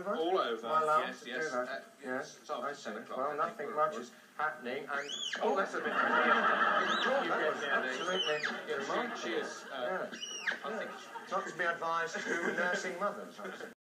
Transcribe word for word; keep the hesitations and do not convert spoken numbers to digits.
over? All over, My love, yes, to yes. do that. Uh, yes, it's after I see. ten o'clock. Well, I nothing think much we're- is happening, and... Oh, that's a bit... Oh, You that get was down there. absolutely Yeah, remarkable. she, she is... Uh, Yeah. I think... Not to be advised to nursing mothers, I see.